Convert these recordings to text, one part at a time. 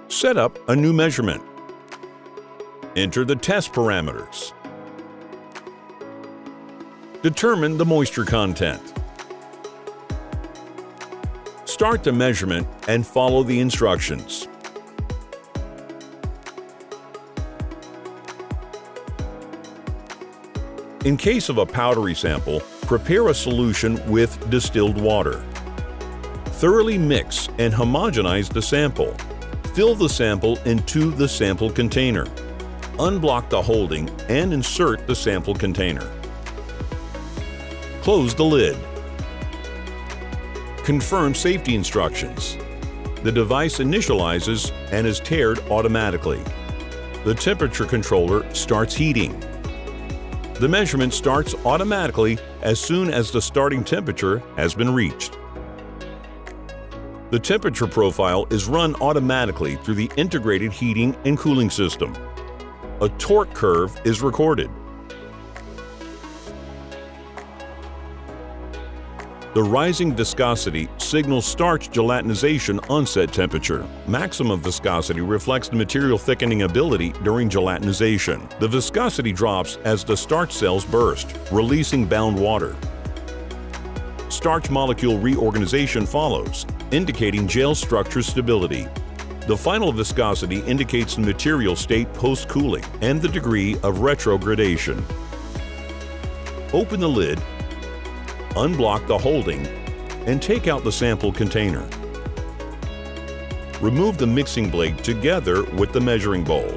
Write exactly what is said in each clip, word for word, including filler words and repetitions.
Set up a new measurement. Enter the test parameters. Determine the moisture content. Start the measurement and follow the instructions. In case of a powdery sample, prepare a solution with distilled water. Thoroughly mix and homogenize the sample. Fill the sample into the sample container. Unblock the holding and insert the sample container. Close the lid. Confirm safety instructions. The device initializes and is taired automatically. The temperature controller starts heating. The measurement starts automatically as soon as the starting temperature has been reached. The temperature profile is run automatically through the integrated heating and cooling system. A torque curve is recorded. The rising viscosity signals starch gelatinization onset temperature. Maximum viscosity reflects the material thickening ability during gelatinization. The viscosity drops as the starch cells burst, releasing bound water. Starch molecule reorganization follows, indicating gel structure stability. The final viscosity indicates the material state post-cooling and the degree of retrogradation. Open the lid, unblock the holding, and take out the sample container. Remove the mixing blade together with the measuring bowl.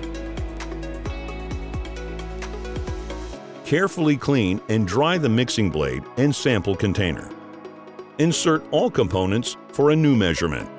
Carefully clean and dry the mixing blade and sample container. Insert all components for a new measurement.